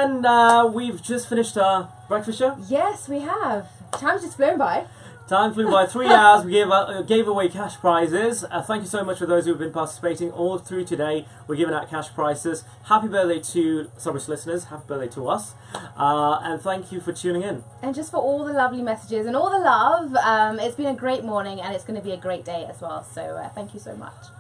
and we've just finished our breakfast show. Yes, we have. Time's just flown by. Time flew by. 3 hours. We gave away cash prizes. Thank you so much for those who have been participating all through today. We're giving out cash prizes. Happy birthday to Sabras listeners. Happy birthday to us. And thank you for tuning in. And just for all the lovely messages and all the love. It's been a great morning and it's going to be a great day as well. So thank you so much.